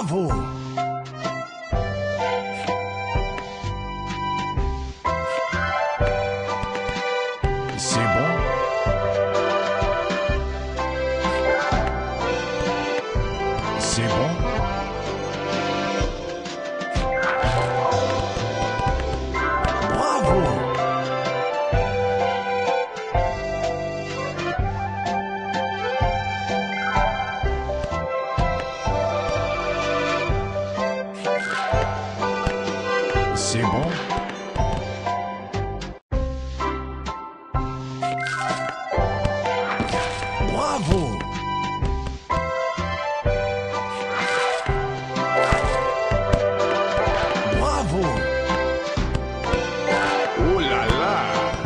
Bravo! C'est bon? C'est bon? Bravo! C'est bon? Bravo! Bravo! Oh là là!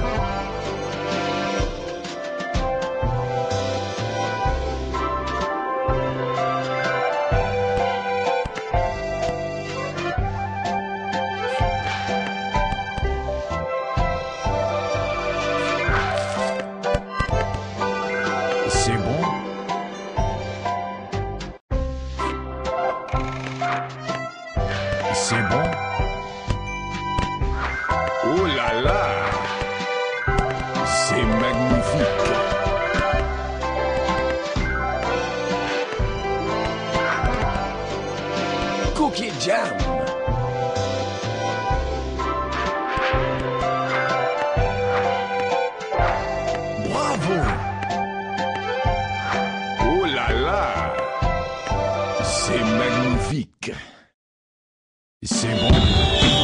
C'est bon? C'est bon? Oh là là! C'est magnifique! Cookie jam! Bravo! Oh là là! C'est magnifique! C'est bon?